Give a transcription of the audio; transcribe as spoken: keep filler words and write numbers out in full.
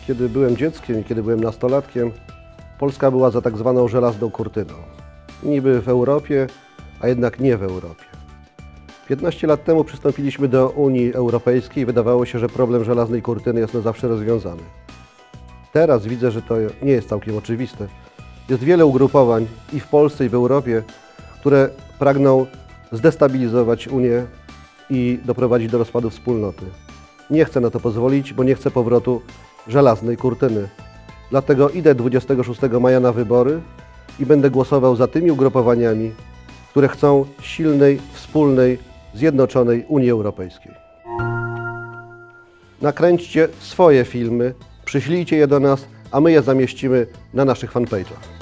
Kiedy byłem dzieckiem i kiedy byłem nastolatkiem, Polska była za tak zwaną żelazną kurtyną. Niby w Europie, a jednak nie w Europie. piętnaście lat temu przystąpiliśmy do Unii Europejskiej i wydawało się, że problem żelaznej kurtyny jest na zawsze rozwiązany. Teraz widzę, że to nie jest całkiem oczywiste. Jest wiele ugrupowań i w Polsce, i w Europie, które pragną zdestabilizować Unię i doprowadzić do rozpadu wspólnoty. Nie chcę na to pozwolić, bo nie chcę powrotu żelaznej kurtyny. Dlatego idę dwudziestego szóstego maja na wybory i będę głosował za tymi ugrupowaniami, które chcą silnej, wspólnej, zjednoczonej Unii Europejskiej. Nakręćcie swoje filmy, przyślijcie je do nas, a my je zamieścimy na naszych fanpage'ach.